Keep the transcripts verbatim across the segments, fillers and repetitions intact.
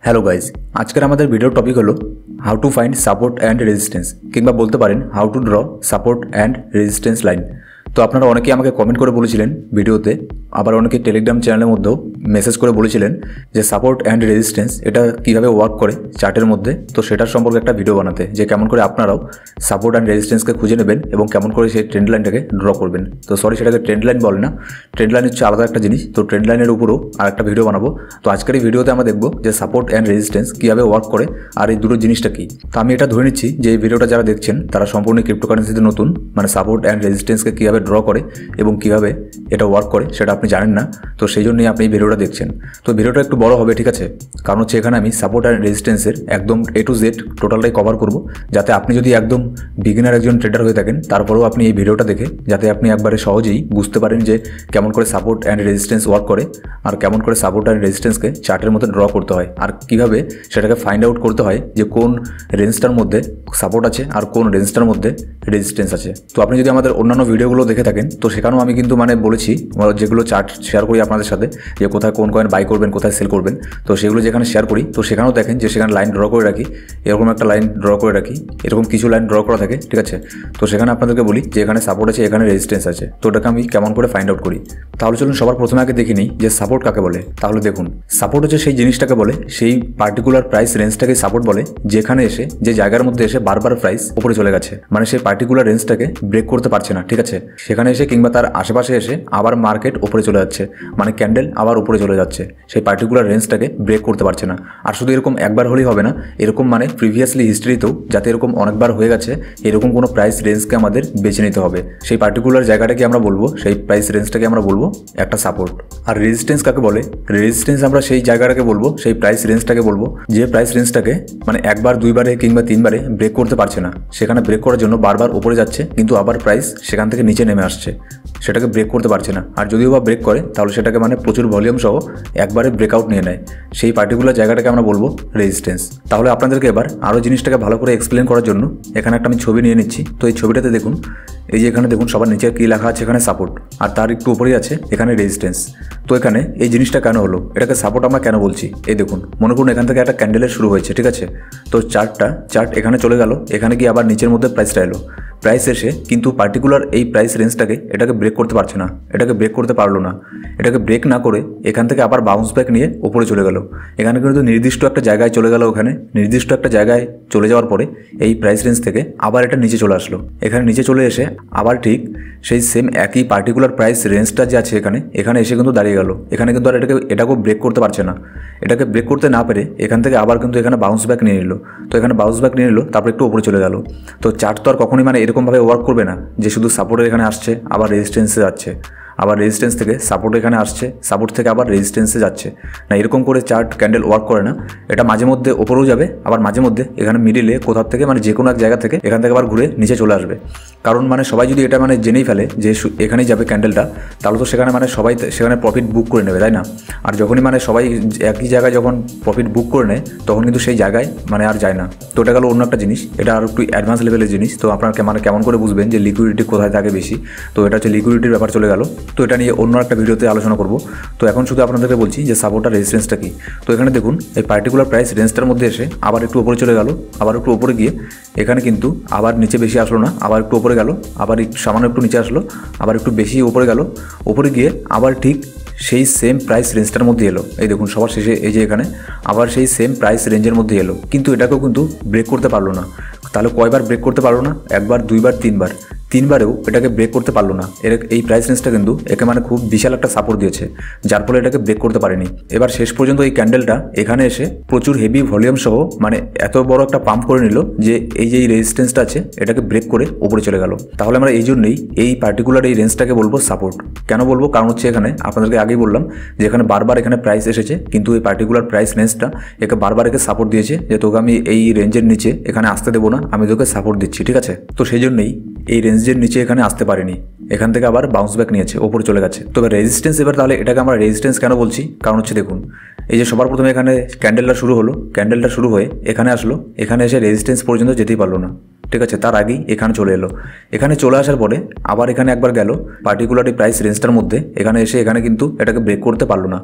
Hello guys, আজকের আমাদের ভিডিওর টপিক হলো how to find support and resistance, কিংবা বলতে পারেন how to draw support and resistance line. তো আপনারা অনেকেই আমাকে কমেন্ট করে বলেছিলেন ভিডিওতে, আবার অনেকে টেলিগ্রাম চ্যানেলের মধ্যেও মেসেজ করে বলেছিলেন যে সাপোর্ট অ্যান্ড রেজিস্ট্যান্স এটা কীভাবে ওয়ার্ক করে চার্টের মধ্যে। তো সেটার সম্পর্কে একটা ভিডিও বানাতে, যে কেমন করে আপনারাও সাপোর্ট অ্যান্ড রেজিস্ট্যান্সকে খুঁজে নেবেন এবং কেমন করে সেই ট্রেন্ড লাইনটাকে ড্র করবেন। তো সরি, সেটাকে ট্রেন্ড লাইন বলে না, ট্রেন্ড লাইন হচ্ছে আলাদা একটা জিনিস। তো ট্রেন্ড লাইনের উপরও আর একটা ভিডিও বানাবো। তো আজকের এই ভিডিওতে আমরা দেখবো যে সাপোর্ট অ্যান্ড রেজিস্ট্যান্স কীভাবে ওয়ার্ক করে আর এই দুটো জিনিসটা কী। তো আমি এটা ধরে নিচ্ছি যে এই ভিডিওটা যারা দেখছেন তারা সম্পূর্ণ ক্রিপ্টোকারেন্সিতে নতুন, মানে সাপোর্ট অ্যান্ড রেজিস্ট্যান্সকে কীভাবে ড্র করে এবং কীভাবে এটা ওয়ার্ক করে সেটা আপনি জানেন না। তো সেই জন্যই আপনি এই ভিডিওটা দেখছেন। তো ভিডিওটা একটু বড় হবে, ঠিক আছে, কারণ হচ্ছে এখানে আমি সাপোর্ট অ্যান্ড রেজিস্ট্যান্সের একদম এ টু জেড টোটালটাই কভার করব, যাতে আপনি যদি একদম বিগিনার একজন ট্রেডার হয়ে থাকেন তারপরেও আপনি এই ভিডিওটা দেখে যাতে আপনি একবারে সহজেই বুঝতে পারেন যে কেমন করে সাপোর্ট অ্যান্ড রেজিস্ট্যান্স ওয়ার্ক করে আর কেমন করে সাপোর্ট অ্যান্ড রেজিস্ট্যান্সকে চার্টের মধ্যে ড্র করতে হয় আর কীভাবে সেটাকে ফাইন্ড আউট করতে হয় যে কোন রেঞ্জটার মধ্যে সাপোর্ট আছে আর কোন রেঞ্জটার মধ্যে রেজিস্ট্যান্স আছে। তো আপনি যদি আমাদের অন্যান্য ভিডিওগুলো দেখে থাকেন তো সেখানেও আমি কিন্তু মানে বলেছি, যেগুলো চার্ট শেয়ার করি আপনাদের সাথে, যে কোথায় কোন কয়েন বাই করবেন কোথায় সেল করবেন। তো সেগুলো যেখানে শেয়ার করি তো সেখানেও দেখেন যে সেখানে লাইন ড্র করে রাখি, এরকম একটা লাইন ড্র করে রাখি, এরকম কিছু লাইন ড্র করা থাকে, ঠিক আছে। তো সেখানে আপনাদেরকে বলি যে এখানে সাপোর্ট আছে, এখানে রেজিস্ট্যান্স আছে। তো ওটাকে আমি কেমন করে ফাইন্ড আউট করি। তাহলে চলুন সবার প্রথমে আগে দেখে নিই যে সাপোর্ট কাকে বলে। তাহলে দেখুন, সাপোর্ট হচ্ছে সেই জিনিসটাকে বলে, সেই পার্টিকুলার প্রাইস রেঞ্জটাকে সাপোর্ট বলে যেখানে এসে, যে জায়গার মধ্যে এসে বারবার প্রাইস উপরে চলে গেছে, মানে সেই পার্টিকুলার রেঞ্জটাকে ব্রেক করতে পারছে না, ঠিক আছে। সেখানে এসে কিংবা তার আশেপাশে এসে আবার মার্কেট উপরে চলে যাচ্ছে, মানে ক্যান্ডেল আবার উপরে চলে যাচ্ছে, সেই পার্টিকুলার রেঞ্জটাকে ব্রেক করতে পারছে না। আর শুধু এরকম একবার হলেই হবে না, এরকম মানে প্রিভিয়াসলি হিস্ট্রিতেও যাতে এরকম অনেকবার হয়ে গেছে, এরকম কোনো প্রাইস রেঞ্জকে আমাদের বেছে নিতে হবে। সেই পার্টিকুলার জায়গাটাকে আমরা বলবো, সেই প্রাইস রেঞ্জটাকে আমরা বলবো একটা সাপোর্ট। আর রেজিস্ট্যান্স কাকে বলে? রেজিস্ট্যান্স আমরা সেই জায়গাটাকে বলবো, সেই প্রাইস রেঞ্জটাকে বলবো যে প্রাইস রেঞ্জটাকে মানে একবার দুইবারে কিংবা তিনবারে ব্রেক করতে পারছে না, সেখানে ব্রেক করার জন্য বারবার উপরে যাচ্ছে কিন্তু আবার প্রাইস সেখান থেকে নিচে নেমে আসছে, সেটাকে ব্রেক করতে পারছে না। আর যদিও বা ব্রেক করে তাহলে সেটাকে মানে প্রচুর ভলিউম সহ একবারে ব্রেকআউট নিয়ে নেয়, সেই পার্টিকুলার জায়গাটাকে আমরা বলবো রেজিস্ট্যান্স। তাহলে আপনাদেরকে এবার আরও জিনিসটাকে ভালো করে এক্সপ্লেন করার জন্য এখানে একটা আমি ছবি নিয়ে নিচ্ছি। তো এই ছবিটাতে দেখুন, এই যে এখানে দেখুন সবার নিচে কী লেখা আছে, এখানে সাপোর্ট, আর তার একটু উপরেই আছে এখানে রেজিস্ট্যান্স। তো এখানে এই জিনিসটা কেন হলো, এটাকে সাপোর্ট আমরা কেন বলছি? এই দেখুন, মনে করুন এখান থেকে একটা ক্যান্ডেলের শুরু হয়েছে, ঠিক আছে। তো চার্টটা চার্ট এখানে চলে গেল, এখানে গিয়ে আবার নিচের মধ্যে প্রাইসটা এলো, প্রাইস এসে কিন্তু পার্টিকুলার এই প্রাইস রেঞ্জটাকে এটাকে ব্রেক করতে পারছে না, এটাকে ব্রেক করতে পারলো না। এটাকে ব্রেক না করে এখান থেকে আবার বাউন্স ব্যাক নিয়ে উপরে চলে গেল, এখানে কিন্তু নির্দিষ্ট একটা জায়গায় চলে গেল, ওখানে নির্দিষ্ট একটা জায়গায় চলে যাওয়ার পরে এই প্রাইস রেঞ্জ থেকে আবার এটা নিচে চলে আসলো, এখানে নিচে চলে এসে আবার ঠিক সেই সেম একই পার্টিকুলার প্রাইস রেঞ্জটা যে আছে এখানে এখানে এসে কিন্তু দাঁড়িয়ে গেল, এখানে কিন্তু আর এটাকে এটাকেও ব্রেক করতে পারছে না। এটাকে ব্রেক করতে না পেরে এখান থেকে আবার কিন্তু এখানে বাউন্স ব্যাক নিয়ে নিল, তো এখানে বাউন্স ব্যাক নিয়ে নিল, তারপর একটু উপরে চলে গেল। তো চার্ট তো আর কখনোই মানে এরকমভাবে ওয়ার্ক করবে না যে শুধু সাপোর্টের এখানে আসছে আবার রেজিস্ট্যান্সে যাচ্ছে, আবার রেজিস্ট্যান্স থেকে সাপোর্ট এখানে আসছে, সাপোর্ট থেকে আবার রেজিস্ট্যান্সে যাচ্ছে না, এরকম করে চার্ট ক্যান্ডেল ওয়ার্ক করে না। এটা মাঝে মধ্যে ওপরেও যাবে, আবার মাঝে মধ্যে এখানে মিডিলে কোথাও থেকে মানে যে কোনো এক জায়গা থেকে এখান থেকে আবার ঘুরে নিচে চলে আসবে। কারণ মানে সবাই যদি এটা মানে জেনেই ফেলে যে এখানেই যাবে ক্যান্ডেলটা, তাহলে তো সেখানে মানে সবাই সেখানে প্রফিট বুক করে নেবে, তাই না? আর যখনই মানে সবাই একই জায়গায় যখন প্রফিট বুক করে নেয় তখন কিন্তু সেই জায়গায় মানে আর যায় না। তো এটা গেল অন্য একটা জিনিস, এটা আর একটু অ্যাডভান্স লেভেলের জিনিস। তো আপনার মানে কেমন করে বুঝবেন যে লিকুইডিটি কোথায় থাকে বেশি, তো এটা হচ্ছে লিকুইডিটির ব্যাপার চলে গেল। তো এটা নিয়ে অন্য একটা ভিডিওতে আলোচনা করব। তো এখন শুধু আপনাদেরকে বলছি যে সাপোর্ট আর রেজিস্ট্যান্সটা কি। তো এখানে দেখুন এই পার্টিকুলার প্রাইস রেঞ্জটার মধ্যে এসে আবার একটু উপরে চলে গেল, আবার একটু উপরে গিয়ে এখানে কিন্তু আবার নিচে বেশি আসলো না, আবার একটু উপরে গেল, আবার সামান্য একটু নিচে আসলো, আবার একটু বেশি উপরে গেল, উপরে গিয়ে আবার ঠিক সেই সেম প্রাইস রেঞ্জটার মধ্যে এলো। এই দেখুন সবার শেষে এই যে এখানে আবার সেই সেম প্রাইস রেঞ্জের মধ্যে এলো, কিন্তু এটাকেও কিন্তু ব্রেক করতে পারলো না। তাহলে কয়বার ব্রেক করতে পারলো না? একবার, দুইবার, তিনবার, তিনবারেও এটাকে ব্রেক করতে পারলো না। এর এই প্রাইস রেঞ্জটা কিন্তু একে মানে খুব বিশাল একটা সাপোর্ট দিয়েছে, যার ফলে এটাকে ব্রেক করতে পারেনি। এবার শেষ পর্যন্ত এই ক্যান্ডেলটা এখানে এসে প্রচুর হেভি ভলিউম সহ মানে এত বড় একটা পাম্প করে নিল যে এই যে এই রেজিস্ট্যান্সটা আছে এটাকে ব্রেক করে উপরে চলে গেল। তাহলে আমরা এই জন্যই এই পার্টিকুলার এই রেঞ্জটাকে বলবো সাপোর্ট। কেন বলবো? কারণ হচ্ছে এখানে আপনাদেরকে আগেই বললাম যে এখানে বারবার এখানে প্রাইস এসেছে, কিন্তু এই পার্টিকুলার প্রাইস রেঞ্জটা একে বারবার একে সাপোর্ট দিয়েছে যে তোকে আমি এই রেঞ্জের নিচে এখানে আসতে দেবো না, আমি তোকে সাপোর্ট দিচ্ছি, ঠিক আছে। তো সেই জন্যই এই রেঞ্জের নিচে এখানে আসতে পারেনি, এখান থেকে আবার বাউন্স ব্যাক নিয়েছে, ওপরে চলে গেছে। তবে রেজিস্ট্যান্স এবার তাহলে এটাকে আমরা রেজিস্ট্যান্স কেন বলছি? কারণ হচ্ছে দেখুন এই যে সবার প্রথমে এখানে ক্যান্ডেলটা শুরু হলো, ক্যান্ডেলটা শুরু হয়ে এখানে আসলো, এখানে এসে রেজিস্ট্যান্স পর্যন্ত যেতেই পারলো না, ঠিক আছে। তার আগেই এখানে চলে এলো, এখানে চলে আসার পরে আবার এখানে একবার গেল পার্টিকুলার প্রাইস রেঞ্জটার মধ্যে, এখানে এসে এখানে কিন্তু এটাকে ব্রেক করতে পারলো না।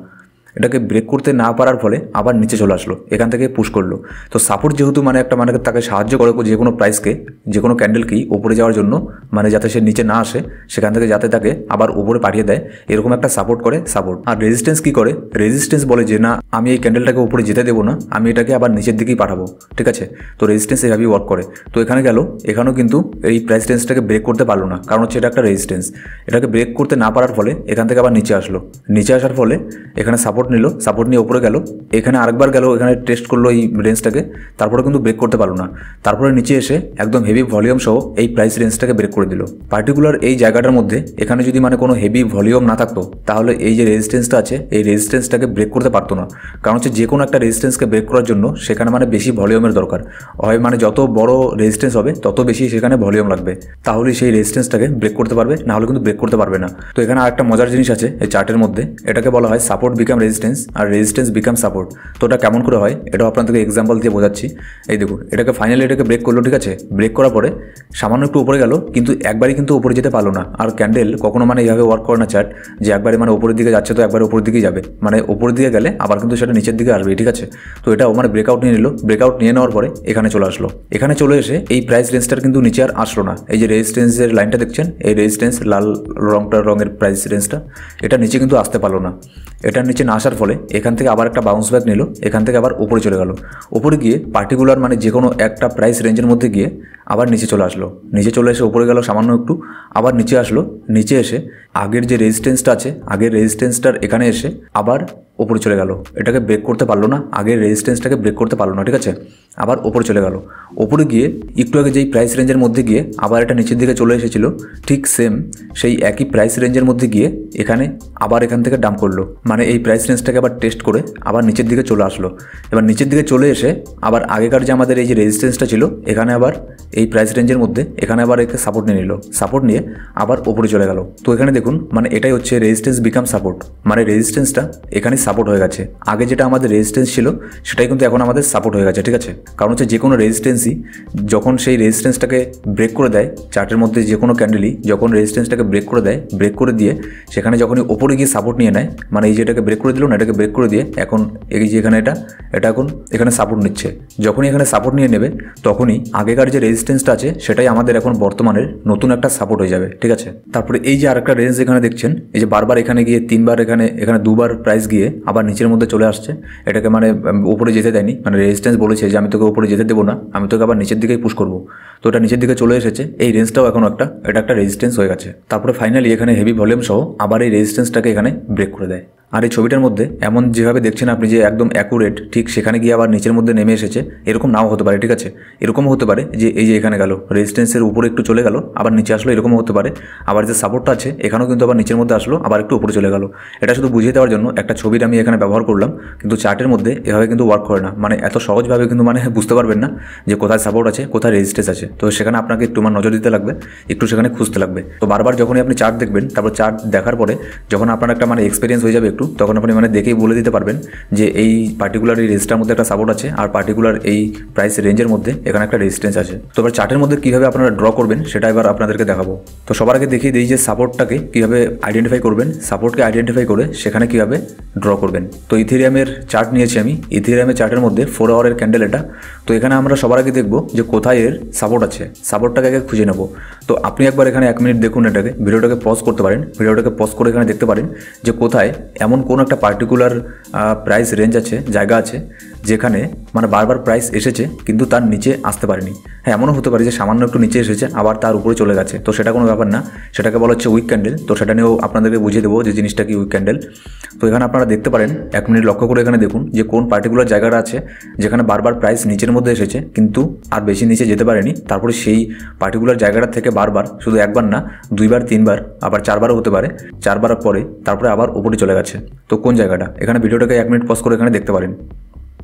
এটাকে ব্রেক করতে না পারার ফলে আবার নিচে চলে আসলো, এখান থেকে পুশ করলো। তো সাপোর্ট যেহেতু মানে একটা মানে তাকে সাহায্য করে যে কোনো প্রাইসকে, যে কোনো ক্যান্ডেলকেই ওপরে যাওয়ার জন্য, মানে যাতে সে নিচে না আসে, সেখান থেকে যাতে তাকে আবার ওপরে পাঠিয়ে দেয়, এরকম একটা সাপোর্ট করে সাপোর্ট। আর রেজিস্ট্যান্স কি করে? রেজিস্ট্যান্স বলে যে না, আমি এই ক্যান্ডেলটাকে উপরে যেতে দেবো না, আমি এটাকে আবার নিচের দিকেই পাঠাবো, ঠিক আছে। তো রেজিস্ট্যান্স এভাবেই ওয়ার্ক করে। তো এখানে গেল, এখানেও কিন্তু এই প্রাইস রেঞ্জটাকে ব্রেক করতে পারলো না, কারণ হচ্ছে এটা একটা রেজিস্ট্যান্স। এটাকে ব্রেক করতে না পারার ফলে এখান থেকে আবার নিচে আসলো, নিচে আসার ফলে এখানে সাপোর্ট নিল, সাপোর্ট নিয়ে উপরে গেল, এখানে আরেকবার গেল, এখানে টেস্ট করলো এই রেঞ্জটাকে, তারপরে কিন্তু ব্রেক করতে পারলো না। তারপরে নিচে এসে একদম হেভি ভলিউম সহ এই প্রাইস রেঞ্জটাকে ব্রেক করে দিল। পার্টিকুলার এই জায়গাটার মধ্যে এখানে যদি মানে কোনো হেভি ভলিউম না থাকতো, তাহলে এই যে রেজিস্ট্যান্সটা আছে, এই রেজিস্ট্যান্সটাকে ব্রেক করতে পারতো না। কারণ হচ্ছে যে কোনো একটা রেজিস্ট্যান্সকে ব্রেক করার জন্য সেখানে মানে বেশি ভলিউমের দরকার হয়, মানে যত বড় রেজিস্ট্যান্স হবে তত বেশি সেখানে ভলিউম লাগবে, তাহলে সেই রেজিস্ট্যান্সটাকে ব্রেক করতে পারবে, না হলে কিন্তু ব্রেক করতে পারবে না। তো এখানে আরেকটা মজার জিনিস আছে এই চার্টের মধ্যে, এটাকে বলা হয় সাপোর্ট বিকাম রেজিস্ট্যান্স আর রেজিস্ট্যান্স বিকাম সাপোর্ট। তো এটা কেমন করে হয় এটাও আপনাদেরকে এক্সাম্পল দিয়ে বোঝাচ্ছি। এই দেখুন, এটাকে ফাইনালি এটাকে ব্রেক করলো, ঠিক আছে। ব্রেক করার পরে সামান্য একটু উপরে গেল, কিন্তু একবারই কিন্তু উপরে যেতে পারলো না। আর ক্যান্ডেল কখনো মানে এইভাবে ওয়ার্ক করে না চার্ট, যে একবারে মানে উপরের দিকে যাচ্ছে তো একবারে উপরের দিকেই যাবে, মানে উপরের দিকে গেলে আবার কিন্তু সেটা নিচের দিকে আসবে, ঠিক আছে। তো এটাও মানে ব্রেকআউট নিয়ে নিল, ব্রেকআউট নিয়ে নেওয়ার পরে এখানে চলে আসলো। এখানে চলে এসে এই প্রাইস রেঞ্জটার কিন্তু নিচে আর আসলো না। এই যে রেজিস্ট্যান্সের লাইনটা দেখছেন, এই রেজিস্ট্যান্স লাল রংটার রঙের প্রাইস রেঞ্জটা, এটা নিচে কিন্তু আসতে পারলো না। এটার নিচে না আসার ফলে এখান থেকে আবার একটা বাউন্স ব্যাক নিল, এখান থেকে আবার উপরে চলে গেল। উপরে গিয়ে পার্টিকুলার মানে যে কোনো একটা প্রাইস রেঞ্জের মধ্যে গিয়ে আবার নিচে চলে আসলো, নিচে চলে এসে উপরে গেল সামান্য একটু, আবার নিচে আসলো, নিচে এসে আগের যে রেজিস্ট্যান্সটা আছে, আগের রেজিস্ট্যান্সটার এখানে এসে আবার ওপরে চলে গেল। এটাকে ব্রেক করতে পারলো না, আগের রেজিস্ট্যান্সটাকে ব্রেক করতে পারলো না, ঠিক আছে। আবার ওপরে চলে গেল, ওপরে গিয়ে একটু আগে যেই প্রাইস রেঞ্জের মধ্যে গিয়ে আবার এটা নিচের দিকে চলে এসেছিল, ঠিক সেম সেই একই প্রাইস রেঞ্জের মধ্যে গিয়ে এখানে আবার এখান থেকে ডাম্প করলো, মানে এই প্রাইস রেঞ্জটাকে আবার টেস্ট করে আবার নিচের দিকে চলে আসলো। এবার নিচের দিকে চলে এসে আবার আগেকার যে আমাদের এই যে রেজিস্ট্যান্সটা ছিল, এখানে আবার এই প্রাইস রেঞ্জের মধ্যে এখানে আবার একে সাপোর্ট নিয়ে নিল, সাপোর্ট নিয়ে আবার ওপরে চলে গেল। তো এখানে দেখুন, মানে এটাই হচ্ছে রেজিস্ট্যান্স বিকাম সাপোর্ট, মানে রেজিস্ট্যান্সটা এখানে সাপোর্ট হয়ে গেছে। আগে যেটা আমাদের রেজিস্ট্যান্স ছিল সেটাই কিন্তু এখন আমাদের সাপোর্ট হয়ে গেছে, ঠিক আছে। কারণ হচ্ছে যে কোনো রেজিস্ট্যান্সই যখন সেই রেজিস্ট্যান্সটাকে ব্রেক করে দেয়, চার্টের মধ্যে যে কোনো ক্যান্ডেলই যখন রেজিস্ট্যান্সটাকে ব্রেক করে দেয়, ব্রেক করে দিয়ে সেখানে যখনই ওপরে গিয়ে সাপোর্ট নিয়ে নেয়, মানে এই যে এটাকে ব্রেক করে দিল না, এটাকে ব্রেক করে দিয়ে এখন এই যে এখানে এটা এটা এখন এখানে সাপোর্ট নিচ্ছে, যখনই এখানে সাপোর্ট নিয়ে নেবে তখনই আগেকার যে রেজিস্ট্যান্সটা আছে সেটাই আমাদের এখন বর্তমানের নতুন একটা সাপোর্ট হয়ে যাবে, ঠিক আছে। তারপরে এই যে আরেকটা রেঞ্জ এখানে দেখছেন, এই যে বারবার এখানে গিয়ে তিনবার এখানে এখানে দুবার প্রাইস গিয়ে আবার নিচের মধ্যে চলে আসছে, এটাকে মানে উপরে যেতে দেয়নি, মানে রেজিস্ট্যান্স বলেছে যে আমি তোকে উপরে যেতে দেবো না, আমি তোকে আবার নিচের দিকেই পুশ করবো। তো এটা নিচের দিকে চলে এসেছে, এই রেঞ্জটাও এখন একটা এটা একটা রেজিস্ট্যান্স হয়ে গেছে। তারপরে ফাইনালি এখানে হেভি ভলিউম সহ আবার এই রেজিস্ট্যান্সটাকে এখানে ব্রেক করে দেয়। আর এই ছবিটার মধ্যে এমন যেভাবে দেখছেন আপনি যে একদম অ্যাকুরেট, ঠিক সেখানে গিয়ে আবার নিচের মধ্যে নেমে এসেছে, এরকম নাও হতে পারে, ঠিক আছে। এরকমও হতে পারে যে এই যে এখানে গেল রেজিস্ট্যান্সের উপরে একটু চলে গেল, আবার নিচে আসলো, এরকমও হতে পারে। আবার যে সাপোর্টটা আছে এখানেও কিন্তু আবার নিচের মধ্যে আসলো, আবার একটু উপরে চলে গেল। এটা শুধু বুঝিয়ে দেওয়ার জন্য একটা ছবির আমি এখানে ব্যবহার করলাম, কিন্তু চার্টের মধ্যে এভাবে কিন্তু ওয়ার্ক করে না, মানে এত সহজভাবে কিন্তু মানে বুঝতে পারবেন না যে কোথায় সাপোর্ট আছে কোথায় রেজিস্ট্যান্স আছে। তো সেখানে আপনাকে একটু মানে নজর দিতে লাগবে, একটু সেখানে খুঁজতে লাগবে। তো বারবার যখনই আপনি চার্ট দেখবেন, তারপর চার্ট দেখার পরে যখন আপনার একটা মানে এক্সপিরিয়েন্স হয়ে যাবে একটু, তখন আপনি মানে দেখেই বলে দিতে পারবেন যে এই পার্টিকুলার এই রেঞ্জটার মধ্যে একটা সাপোর্ট আছে, আর পার্টিকুলার এই প্রাইস রেঞ্জের মধ্যে এখানে একটা রেজিস্ট্যান্স আছে। তো এবার চার্টের মধ্যে কীভাবে আপনারা ড্র করবেন সেটা এবার আপনাদেরকে দেখাবো। তো সবার আগে দেখিয়ে দিই যে সাপোর্টটাকে কীভাবে আইডেন্টিফাই করবেন, সাপোর্টকে আইডেন্টিফাই করে সেখানে কীভাবে ড্র করবেন। তো ইথেরিয়ামের চার্ট নিয়েছি আমি, ইথেরিয়ামের চার্টের মধ্যে ফোর আওয়ারের ক্যান্ডেল এটা। তো এখানে আমরা সবার আগে দেখব যে কোথায় এর সাপোর্ট আছে, সাপোর্টটাকে আগে খুঁজে নেব। তো আপনি একবার এখানে এক মিনিট দেখুন, এটাকে ভিডিওটাকে পজ করতে পারেন, ভিডিওটাকে পজ করে এখানে দেখতে পারেন যে কোথায় এমন কোনো একটা পার্টিকুলার প্রাইস রেঞ্জ আছে, জায়গা আছে যেখানে মানে বারবার প্রাইস এসেছে কিন্তু তার নিচে আসতে পারেনি। হ্যাঁ, এমনও হতে পারে যে সামান্য একটু নিচে এসেছে আবার তার উপরে চলে গেছে, তো সেটা কোনো ব্যাপার না, সেটাকে বলা হচ্ছে উইক ক্যান্ডেল। তো সেটা নিয়েও আপনাদেরকে বুঝিয়ে দেবো যে জিনিসটা কি উইক ক্যান্ডেল। তো এখানে আপনারা দেখতে পারেন, এক মিনিট লক্ষ্য করে এখানে দেখুন যে কোন পার্টিকুলার জায়গাটা আছে যেখানে বারবার প্রাইস নিচের মধ্যে এসেছে কিন্তু আর বেশি নিচে যেতে পারেনি। তারপরে সেই পার্টিকুলার জায়গাটা থেকে বারবার, শুধু একবার না দুইবার তিনবার আবার চারবারও হতে পারে, চারবার পরে তারপরে আবার উপরে চলে গেছে। তো কোন জায়গাটা, এখানে ভিডিওটাকে এক মিনিট পজ করে এখানে দেখতে পারেন।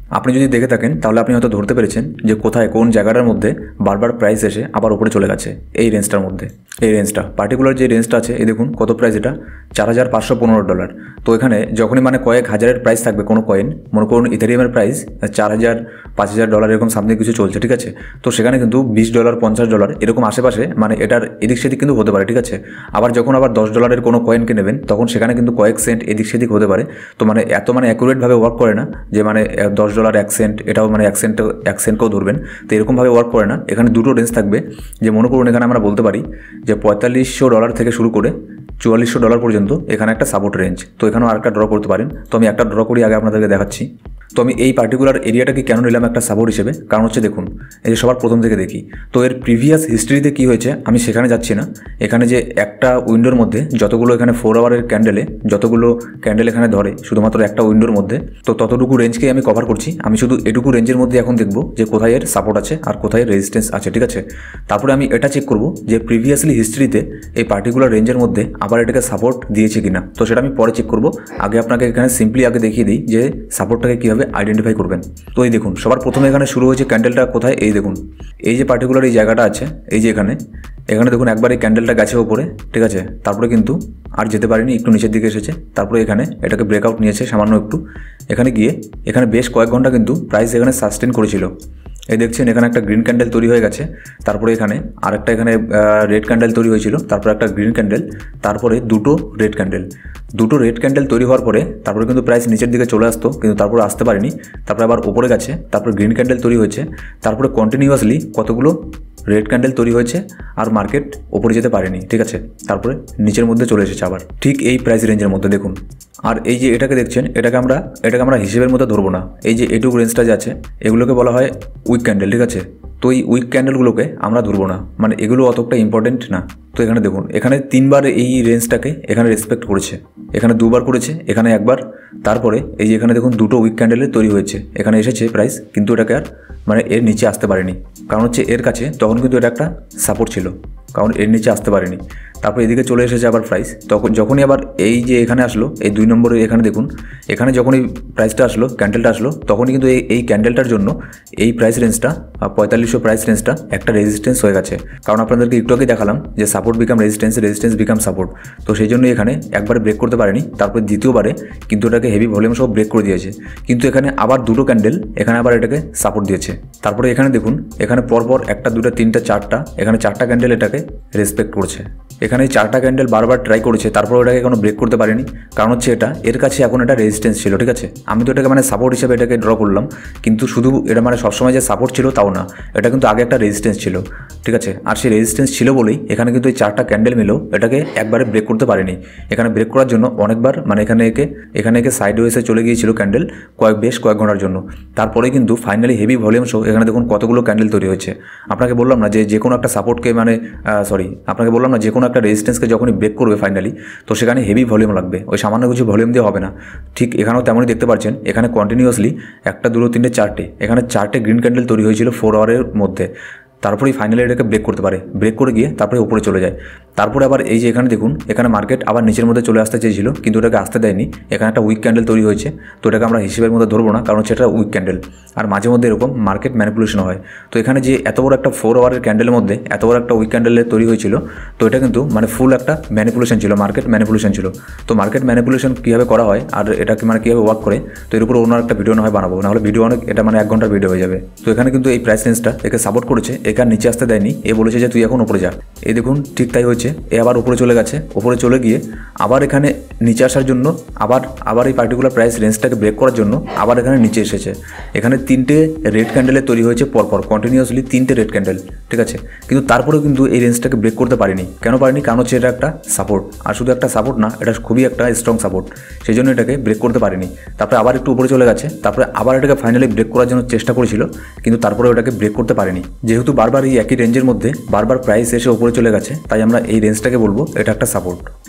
আপনি যদি দেখে থাকেন তাহলে আপনি হয়তো ধরতে পেরেছেন যে কোথায় কোন জায়গাটার মধ্যে বারবার প্রাইস এসে আবার উপরে চলে গেছে। এই রেঞ্জটার মধ্যে, এই রেঞ্জটা পার্টিকুলার যে রেঞ্জটা আছে, এই দেখুন কত প্রাইস, এটা চার হাজার পাঁচশো পনেরো ডলার। তো এখানে যখনই মানে কয়েক হাজারের প্রাইস থাকবে কোনো কয়েন, মনে করুন ইথেরিয়ামের প্রাইস চার হাজার পাঁচ হাজার ডলার এরকম সামথিং কিছু চলছে, ঠিক আছে। তো সেখানে কিন্তু বিশ ডলার পঞ্চাশ ডলার এরকম আশেপাশে মানে এটার এদিক সেদিক কিন্তু হতে পারে, ঠিক আছে। আবার যখন আবার দশ ডলারের কোনো কয়েনকে নেবেন তখন সেখানে কিন্তু কয়েক সেন্ট এদিক সেদিক হতে পারে। তো মানে এত মানে অ্যাকুরেটভাবে ওয়ার্ক করে না যে মানে দশ ডলার এক সেন্ট, এটাও মানে এক সেন্ট এক সেন্টকেও ধরবেন, তো এরকমভাবে ওয়ার্ক করে না। এখানে দুটো রেঞ্জ থাকবে, যে মনে করুন এখানে আমরা বলতে পারি যে পঁয়তাল্লিশশো ডলার থেকে শুরু করে চুয়াল্লিশশো ডলার পর্যন্ত এখানে একটা সাপোর্ট রেঞ্জ। তো এখানেও আরেকটা ড্র করতে পারেন। তো আমি একটা ড্র করি আগে আপনাদেরকে দেখাচ্ছি। তো আমি এই পার্টিকুলার এরিয়াটাকে কেন নিলাম একটা সাপোর্ট হিসেবে, কারণ হচ্ছে দেখুন এই যে সবার প্রথম থেকে দেখি তো এর প্রিভিয়াস হিস্ট্রিতে কী হয়েছে আমি সেখানে যাচ্ছি না। এখানে যে একটা উইন্ডোর মধ্যে যতগুলো এখানে ফোর আওয়ারের ক্যান্ডেলে যতগুলো ক্যান্ডেল এখানে ধরে শুধুমাত্র একটা উইন্ডোর মধ্যে, তো ততটুকু রেঞ্জকেই আমি কভার করছি। আমি শুধু এটুকু রেঞ্জের মধ্যে এখন দেখব যে কোথায় এর সাপোর্ট আছে আর কোথায় রেজিস্ট্যান্স আছে, ঠিক আছে। তারপরে আমি এটা চেক করব যে প্রিভিয়াসলি হিস্ট্রিতে এই পার্টিকুলার রেঞ্জের মধ্যে আবার এটাকে সাপোর্ট দিয়েছে কিনা, তো সেটা আমি পরে চেক করব। আগে আপনাকে এখানে সিম্পলি আগে দেখিয়ে দিই যে সাপোর্টটাকে কীভাবে আইডেন্টিফাই করবেন। তো এই দেখুন সবার প্রথমে এখানে শুরু হয়েছে ক্যান্ডেলটা কোথায়, এই দেখুন এই যে পার্টিকুলার এই জায়গাটা আছে, এই যে এখানে এখানে দেখুন একবার এই ক্যান্ডেলটা গেছে ওপরে, ঠিক আছে। তারপরে কিন্তু আর যেতে পারিনি, একটু নিচের দিকে এসেছে। তারপরে এখানে এটাকে ব্রেকআউট নিয়েছে সামান্য একটু, এখানে গিয়ে এখানে বেশ কয়েক ঘন্টা কিন্তু প্রাইস এখানে সাস্টেন করেছিল। এই দেখছেন এখানে একটা গ্রিন ক্যান্ডেল তৈরি হয়ে গেছে, তারপরে এখানে আরেকটা এখানে রেড ক্যান্ডেল তৈরি হয়েছিল, তারপরে একটা গ্রিন ক্যান্ডেল, তারপরে দুটো রেড ক্যান্ডেল। দুটো রেড ক্যান্ডেল তৈরি হওয়ার পরে তারপরে কিন্তু প্রাইস নিচের দিকে চলে আসতো, কিন্তু তারপরে আসতে পারেনি। তারপরে আবার উপরে গেছে, তারপরে গ্রিন ক্যান্ডেল তৈরি হয়েছে, তারপরে কন্টিনিউয়াসলি কতগুলো রেড ক্যান্ডেল তৈরি হয়েছে আর মার্কেট ওপরে যেতে পারেনি, ঠিক আছে। তারপরে নিচের মধ্যে চলে এসেছে আবার ঠিক এই প্রাইস রেঞ্জের মধ্যে দেখুন। আর এই যে এটাকে দেখছেন এটাকে আমরা এটাকে আমরা হিসেবের মধ্যে ধরবো না। এই যে এটুকু রেঞ্জটা যে আছে এগুলোকে বলা হয় উইক ক্যান্ডেল, ঠিক আছে। তো এই উইক ক্যান্ডেলগুলোকে আমরা ধরবো না, মানে এগুলো অতটা ইম্পর্টেন্ট না। তো এখানে দেখুন এখানে তিনবার এই রেঞ্জটাকে এখানে রেসপেক্ট করেছে, এখানে দুবার করেছে, এখানে একবার। তারপরে এই যে এখানে দেখুন দুটো উইক ক্যান্ডেলের তৈরি হয়েছে, এখানে এসেছে প্রাইস, কিন্তু এটাকে আর মানে এর নিচে আসতে পারেনি, কারণ হচ্ছে এর কাছে তখন কিন্তু এটা একটা সাপোর্ট ছিল, কারণ এর নিচে আসতে পারেনি। তারপর এদিকে চলে এসেছে আবার প্রাইস, তখন যখনই আবার এই যে এখানে আসলো এই দুই নম্বরে এখানে দেখুন এখানে যখন এই প্রাইসটা আসলো ক্যান্ডেলটা আসলো তখনই কিন্তু এই এই ক্যান্ডেলটার জন্য এই প্রাইস রেঞ্জটা পঁয়তাল্লিশশো প্রাইস রেঞ্জটা একটা রেজিস্ট্যান্স হয়ে গেছে। কারণ আপনাদেরকে একটু আগে দেখালাম যে support become resistance, resistance become support. তো সেই জন্য এখানে একবারে ব্রেক করতে পারেনি, তারপর দ্বিতীয়বারে কিন্তু এটাকে হেভি ভলিউম সব ব্রেক করে দিয়েছে, কিন্তু এখানে আবার দুটো ক্যান্ডেল এখানে আবার এটাকে সাপোর্ট দিয়েছে। তারপরে এখানে দেখুন এখানে পরপর একটা দুটো তিনটা চারটা এখানে চারটা ক্যান্ডেল এটাকে রেসপেক্ট করছে। এখানে এই চারটা ক্যান্ডেল বারবার ট্রাই করেছে, তারপর ওটাকে কোনো ব্রেক করতে পারেনি, কারণ হচ্ছে এটা এর কাছে এখন এটা রেজিস্ট্যান্স ছিল, ঠিক আছে। আমি তো এটাকে মানে সাপোর্ট হিসেবে এটাকে ড্র করলাম, কিন্তু শুধু এটা মানে সবসময় যে সাপোর্ট ছিল তাও না, এটা কিন্তু আগে একটা রেজিস্ট্যান্স ছিল, ঠিক আছে। আর সেই রেজিস্ট্যান্স ছিল বলেই এখানে কিন্তু এই চারটা ক্যান্ডেল মিলেও এটাকে একবারে ব্রেক করতে পারেনি। এখানে ব্রেক করার জন্য অনেকবার মানে এখানে একে এখানে একে সাইড ওয়েসে চলে গিয়েছিল ক্যান্ডেল কয়েক বেশ কয়েক ঘন্টার জন্য। তারপরে কিন্তু ফাইনালি হেভি ভলিউম সহ এখানে দেখুন কতগুলো ক্যান্ডেল তৈরি হয়েছে। আপনাকে বললাম না যে যে কোনো একটা সাপোর্টকে মানে সরি আপনাকে বললাম না যে কোনো একটা রেজিস্ট্যান্সকে যখনই ব্রেক করবে ফাইনালি, তো সেখানে হেভি ভলিউম লাগবে, ওই সামান্য কিছু ভলিউম দিয়ে হবে না। ঠিক এখানেও তেমনই দেখতে পাচ্ছেন এখানে কন্টিনিউয়াসলি একটা দুটো তিনটে চারটে এখানে চারটে গ্রিন ক্যান্ডেল তৈরি হয়েছিল ফোর আওয়ারের মধ্যে। তারপরেই ফাইনালি এটাকে ব্রেক করতে পারে, ব্রেক করে গিয়ে তারপরে উপরে চলে যায়। তারপরে আবার এই যে এখানে দেখুন এখানে মার্কেট আবার নিচের মধ্যে চলে আসতে চেয়েছিল, কিন্তু ওটাকে আসতে দেয়নি। এখানে একটা উইক ক্যান্ডেল তৈরি হয়েছে, তো এটাকে আমরা হিসেবের মধ্যে ধরবো না, কারণ সেটা উইক ক্যান্ডেল। আর মাঝে মধ্যে এরকম মার্কেট ম্যানিপুলেশন হয়। তো এখানে যে এত বড় একটা ফোর আওয়ারের ক্যান্ডেলের মধ্যে এত বড় একটা উইক ক্যান্ডেলের তৈরি হয়েছিল, তো এটা কিন্তু মানে ফুল একটা ম্যানিপুলেশন ছিল, মার্কেট ম্যানিপুলেশন ছিল। তো মার্কেট ম্যানিপুলেশন কীভাবে করা হয় আর এটাকে মানে কীভাবে ওয়ার্ক করে, তো এর উপর অন্য একটা ভিডিও না হয় বানাবো, নাহলে ভিডিও অনেক এটা মানে এক ঘন্টার ভিডিও হয়ে যাবে। তো এখানে কিন্তু এই প্রাইস রেঞ্জটা একে সাপোর্ট করেছে, এখানে নিচে আসতে দেয়নি, এ বলেছে যে তুই এখন উপরে যা। এই দেখুন ঠিক তাই হয়েছে, এ আবার উপরে চলে গেছে, উপরে চলে গিয়ে আবার এখানে নিচে আসার জন্য আবার আবার এই পার্টিকুলার প্রাইস রেঞ্জটাকে ব্রেক করার জন্য আবার এখানে নিচে এসেছে। এখানে তিনটে রেড ক্যান্ডেলের তৈরি হয়েছে পরপর কন্টিনিউয়াসলি তিনটে রেড ক্যান্ডেল, ঠিক আছে। কিন্তু তারপরেও কিন্তু এই রেঞ্জটাকে ব্রেক করতে পারিনি। কেন পারিনি? কারণ হচ্ছে এটা একটা সাপোর্ট, আর শুধু একটা সাপোর্ট না, এটা খুবই একটা স্ট্রং সাপোর্ট, সেই জন্য এটাকে ব্রেক করতে পারিনি। তারপরে আবার একটু উপরে চলে গেছে, তারপরে আবার এটাকে ফাইনালি ব্রেক করার জন্য চেষ্টা করেছিল, কিন্তু তারপরে ওটাকে ব্রেক করতে পারেনি। যেহেতু বারবার এই একই রেঞ্জের মধ্যে বারবার প্রাইস এসে উপরে চলে গেছে, তাই আমরা এই রেঞ্জটাকে বলবো এটা একটা সাপোর্ট।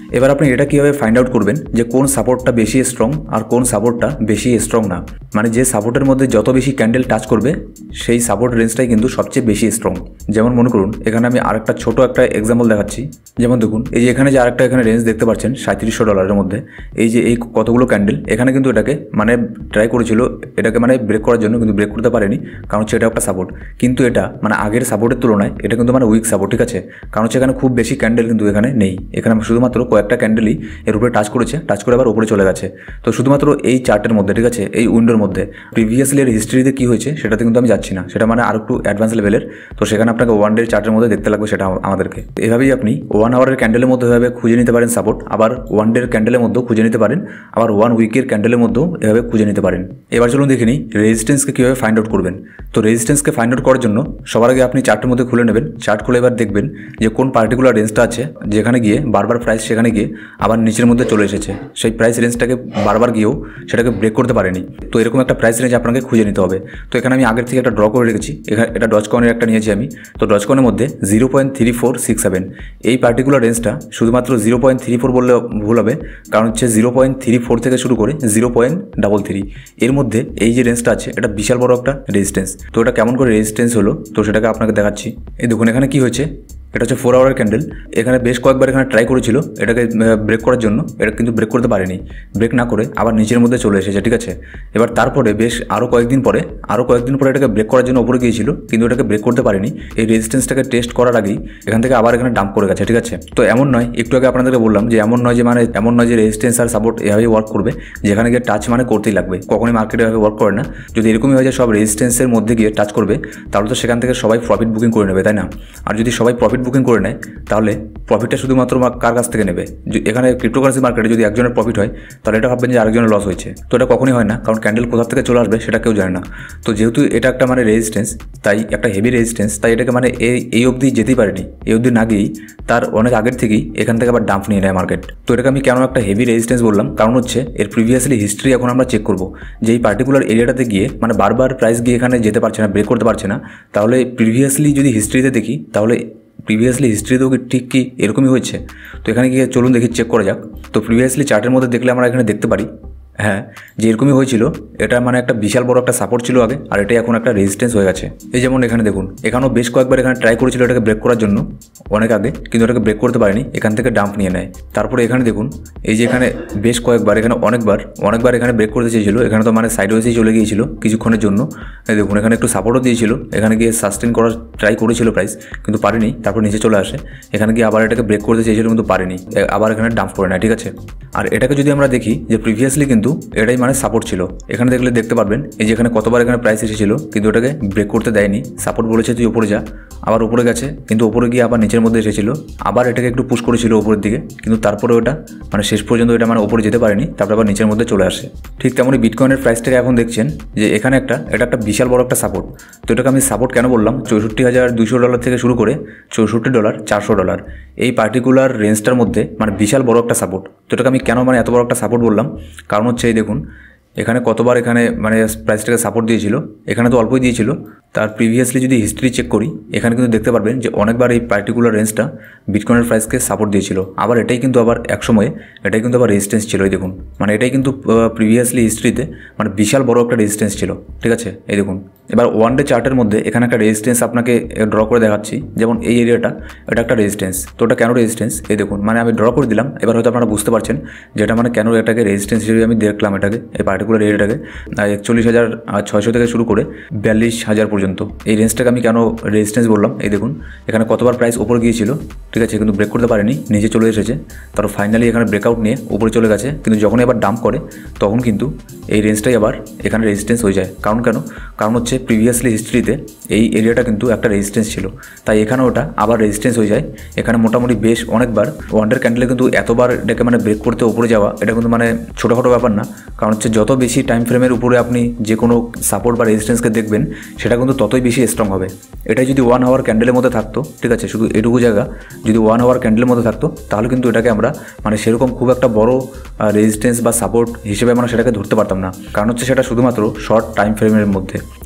এবার আপনি এটা কীভাবে ফাইন্ড আউট করবেন যে কোন সাপোর্টটা বেশি স্ট্রং আর কোন সাপোর্টটা বেশি স্ট্রং না, মানে যে সাপোর্টের মধ্যে যত বেশি ক্যান্ডেল টাচ করবে সেই সাপোর্ট রেঞ্জটাই কিন্তু সবচেয়ে বেশি স্ট্রং। যেমন মনে করুন এখানে আমি আরেকটা ছোট একটা এক্সাম্পল দেখাচ্ছি। যেমন দেখুন এই যে এখানে যে আরেকটা এখানে রেঞ্জ দেখতে পাচ্ছেন সাঁত্রিশশো ডলারের মধ্যে, এই যে এই কতগুলো ক্যান্ডেল এখানে কিন্তু এটাকে মানে ট্রাই করেছিল এটাকে মানে ব্রেক করার জন্য, কিন্তু ব্রেক করতে পারেনি, কারণ হচ্ছে এটা একটা সাপোর্ট। কিন্তু এটা মানে আগের সাপোর্টের তুলনায় এটা কিন্তু মানে উইক সাপোর্ট, ঠিক আছে, কারণ হচ্ছে এখানে খুব বেশি ক্যান্ডেল কিন্তু এখানে নেই, এখানে শুধুমাত্র কয়েকটা ক্যান্ডেলই এর উপরে টাচ করেছে, টাচ করে আবার উপরে চলে গেছে। তো শুধুমাত্র এই চার্টের মধ্যে, ঠিক আছে, এই উইন্ডোর মধ্যে প্রিভিয়াসলি এর হিস্ট্রিতে কী হয়েছে সেটাতে কিন্তু আমি যাচ্ছি না, সেটা মানে আর একটু অ্যাডভান্স লেভেলের। তো সেখানে আপনাকে ওয়ান ডে চার্টের মধ্যে দেখতে লাগবে সেটা আমাদেরকে। এভাবেই আপনি ওয়ান আওয়ারের ক্যান্ডেলের মধ্যে এভাবে খুঁজে নিতে পারেন সাপোর্ট, আবার ওয়ান ডের ক্যান্ডেলের মধ্যেও খুঁজে নিতে পারেন, আবার ওয়ান উইকের ক্যান্ডেলের মধ্যেও এভাবে খুঁজে নিতে পারেন। এবার চলুন দেখে নিই রেজিস্ট্যান্সকে কীভাবে ফাইন্ড আউট করবেন। তো রেজিস্ট্যান্সকে ফাইন্ড আউট করার জন্য সবার আগে আপনি চার্টের মধ্যে খুলে নেবেন, চার্ট খুলে এবার দেখবেন যে কোন পার্টিকুলার রেঞ্জটা আছে যেখানে গিয়ে বারবার প্রাইস সেখানে গিয়ে আবার নিচের মধ্যে চলে এসেছে, সেই প্রাইস রেঞ্জটাকে বারবার গিয়েও সেটাকে ব্রেক করতে পারেনি। তো এরকম একটা প্রাইস রেঞ্জ আপনাকে খুঁজে নিতে হবে। তো এখানে আমি আগের থেকে একটা ড্র করে রেখেছি, এখানে এটা ডজকয়েনের একটা নিয়েছি আমি। তো ডজকয়েনের মধ্যে zero point three four six seven এই পার্টিকুলার রেঞ্জটা শুধুমাত্র জিরো পয়েন্ট থ্রি ফোর বললে ভুল হবে, কারণ হচ্ছে জিরো পয়েন্ট থ্রি ফোর থেকে শুরু করে জিরো পয়েন্ট ডাবল থ্রি এর মধ্যে এই যে রেঞ্জটা আছে এটা বিশাল বড় একটা রেজিস্ট্যান্স। তো এটা কেমন করে রেজিস্ট্যান্স হলো তো সেটাকে আপনাকে দেখাচ্ছি। এই দেখুন এখানে কি হয়েছে, এটা হচ্ছে ফোর আওয়ারের ক্যান্ডেল, এখানে বেশ কয়েকবার এখানে ট্রাই করেছিল এটাকে ব্রেক করার জন্য, এটা কিন্তু ব্রেক করতে পারেনি, ব্রেক না করে আবার নিচের মধ্যে চলে এসেছে, ঠিক আছে। এবার তারপরে বেশ আরও কয়েকদিন পরে আরও কয়েকদিন পরে এটাকে ব্রেক করার জন্য উপরে গিয়েছিল, কিন্তু এটাকে ব্রেক করতে পারেনি। এই রেজিস্ট্যান্সটাকে টেস্ট করার আগেই এখান থেকে আবার এখানে ডাম্প করে গেছে, ঠিক আছে। তো এমন নয়, একটু আগে আপনাদেরকে বললাম যে এমন নয় যে মানে এমন নয় যে রেজিস্ট্যান্স আর সাপোর্ট এভাবেই ওয়ার্ক করবে, যেখানে গিয়ে টাচ মানে করতেই লাগবে, কখনোই মার্কেটে এভাবে ওয়ার্ক করে না। যদি এরকমই হয় যে সব রেজিস্ট্যান্সের মধ্যে গিয়ে টাচ করবে তাহলে তো সেখান থেকে সবাই প্রফিট বুকিং করে নেবে, তাই না? আর যদি সবাই প্রফিট বুকিং করে নেয় তাহলে প্রফিটটা শুধুমাত্র কার কাছ থেকে নেবে? এখানে ক্রিপ্টোকারেন্সি মার্কেটে যদি একজনের প্রফিট হয় তাহলে এটা ভাববেন যে আরেকজনের লস হয়েছে, তো এটা কখনই হয় না, কারণ ক্যান্ডেল কোথা থেকে চলে আসবে সেটা কেউ জানে না। তো যেহেতু এটা একটা মানে রেজিস্ট্যান্স, তাই একটা হেভি রেজিস্ট্যান্স, তাই এটাকে মানে এই এই অবধি যেতেই পারেনি, এই অবধি না গিয়েই তার অনেক আগের থেকেই এখান থেকে আবার ডাম্প নিয়ে নেয় মার্কেট। তো এটাকে আমি কেন একটা হেভি রেজিস্ট্যান্স বললাম, কারণ হচ্ছে এর প্রিভিয়াসলি হিস্ট্রি এখন আমরা চেক করবো যে এই পার্টিকুলার এরিয়াটাতে গিয়ে মানে বারবার প্রাইস গিয়ে এখানে যেতে পারছে না, ব্রেক করতে পারছে না। তাহলে প্রিভিয়াসলি যদি হিস্ট্রিতে দেখি তাহলে প্রিভিয়াসলি হিস্ট্রিতেও কি ঠিক কি এরকমই হয়েছে? তো এখানে গিয়ে চলুন দেখি চেক করা যাক। তো প্রিভিয়াসলি চার্টের মধ্যে দেখলে আমরা এখানে দেখতে পারি হ্যাঁ যে এরকমই হয়েছিল, এটা মানে একটা বিশাল বড় একটা সাপোর্ট ছিল আগে, আর এটা এখন একটা রেজিস্ট্যান্স হয়ে গেছে। এই যেমন এখানে দেখুন এখানেও বেশ কয়েকবার এখানে ট্রাই করেছিল এটাকে ব্রেক করার জন্য অনেক আগে, কিন্তু এটাকে ব্রেক করতে পারেনি, এখান থেকে ডাম্প নিয়ে নেয়। তারপরে এখানে দেখুন এই যে এখানে বেশ কয়েকবার এখানে অনেকবার অনেকবার এখানে ব্রেক করতে চেয়েছিল, এখানে তো মানে সাইড ওয়েসেই চলে গিয়েছিল কিছুক্ষণের জন্য। এই দেখুন এখানে একটু সাপোর্টও দিয়েছিল, এখানে গিয়ে সাস্টেন করার ট্রাই করেছিল প্রাইস, কিন্তু পারেনি। তারপর নিচে চলে আসে, এখানে গিয়ে আবার এটাকে ব্রেক করতে চেয়েছিল কিন্তু পারেনি, আবার এখানে ডাম্প করে নেয়, ঠিক আছে। আর এটাকে যদি আমরা দেখি যে প্রিভিয়াসলি কিন্তু এটাই মানে সাপোর্ট ছিল, এখানে দেখলে দেখতে পারবেন এই যে এখানে কতবার এখানে প্রাইস এসেছিল কিন্তু ওটাকে ব্রেক করতে দেয়নি, সাপোর্ট বলেছে তুই উপরে যা, আবার উপরে গেছে কিন্তু উপরে গিয়ে আবার নিচের মধ্যে এসেছিল, আবার এটাকে একটু পুশ করেছিল উপরের দিকে, কিন্তু তারপরে ওটা মানে শেষ পর্যন্ত এটা মানে উপরে যেতে পারেনি, তারপর আবার নিচের মধ্যে চলে আসে। ঠিক তেমনই বিটকয়েনের প্রাইসটাকে এখন দেখছেন যে এখানে একটা এটা একটা বিশাল বড় একটা সাপোর্ট। তো এটাকে আমি সাপোর্ট কেন বললাম, চৌষট্টি হাজার দুইশো ডলার থেকে শুরু করে চৌষট্টি ডলার চারশো ডলার এই পার্টিকুলার রেঞ্জটার মধ্যে মানে বিশাল বড় একটা সাপোর্ট। তো এটাকে আমি কেন মানে এত বড় একটা সাপোর্ট বললাম, কারণ হচ্ছে এই দেখুন এখানে কতবার এখানে মানে প্রাইসটাকে সাপোর্ট দিয়েছিল, এখানে তো অল্পই দিয়েছিল। তার প্রিভিয়াসলি যদি হিস্ট্রি চেক করি এখানে কিন্তু দেখতে পারবেন যে অনেকবার এই পার্টিকুলার রেঞ্জটা বিটকয়েনের প্রাইসকে সাপোর্ট দিয়েছিল, আবার এটাই কিন্তু আবার এক সময়ে এটাই কিন্তু আবার রেজিস্ট্যান্স ছিল। এই দেখুন মানে এটাই কিন্তু প্রিভিয়াসলি হিস্ট্রিতে মানে বিশাল বড় একটা রেজিস্ট্যান্স ছিল, ঠিক আছে। এই দেখুন এবার ওয়ান ডে চার্টের মধ্যে এখানে একটা রেজিস্ট্যান্স আপনাকে ড্র করে দেখাচ্ছি, যেমন এই এরিয়াটা এটা একটা রেজিস্ট্যান্স। তো ওটা কেন রেজিস্ট্যান্স এই দেখুন মানে আমি ড্র করে দিলাম, এবার হয়তো আপনারা বুঝতে পারছেন যেটা মানে কেন এটাকে রেজিস্ট্যান্স হিসেবে আমি দেখলাম এটাকে, এই পার্টিকুলার এরিয়াটাকে একচল্লিশ হাজার ছয়শো থেকে শুরু করে বিয়াল্লিশ হাজার পর্যন্ত এই রেঞ্জটাকে আমি কেন রেজিস্ট্যান্স বললাম। এই দেখুন এখানে কতবার প্রাইস উপরে গিয়েছিল, ঠিক আছে, কিন্তু ব্রেক করতে পারেনি, নিচে চলে এসেছে, তারপর ফাইনালি এখানে ব্রেকআউট নিয়ে উপরে চলে গেছে, কিন্তু যখনই আবার ডাম্প করে তখন কিন্তু এই রেঞ্জটাই আবার এখানে রেজিস্ট্যান্স হয়ে যায়। কারণ কেন কারণ হচ্ছে প্রিভিয়াসলি হিস্ট্রিতে এই এরিয়াটা কিন্তু একটা রেজিস্ট্যান্স ছিল, তাই এখানে ওটা আবার রেজিস্ট্যান্স হয়ে যায়। এখানে মোটামুটি বেশ অনেকবার ওয়ান্ডার ক্যান্ডেলে কিন্তু এতবার এটাকে মানে ব্রেক করতে উপরে যাওয়া এটা কিন্তু মানে ছোটোখাটো ব্যাপার না, কারণ হচ্ছে যত বেশি টাইম ফ্রেমের উপরে আপনি যে কোনো সাপোর্ট বা রেজিস্ট্যান্সকে দেখবেন সেটা কিন্তু ততই বেশি স্ট্রং হবে। এটাই যদি ওয়ান আওয়ার ক্যান্ডেলের মধ্যে থাকতো, ঠিক আছে, শুধু এটুকু জায়গা যদি ওয়ান আওয়ার ক্যান্ডেলের মধ্যে থাকতো তাহলে কিন্তু এটাকে আমরা মানে সেরকম খুব একটা বড় রেজিস্ট্যান্স বা সাপোর্ট হিসেবে আমরা সেটাকে ধরতে পারতাম না, কারণ হচ্ছে সেটা শুধুমাত্র শর্ট টাইম ফ্রেমের মধ্যে।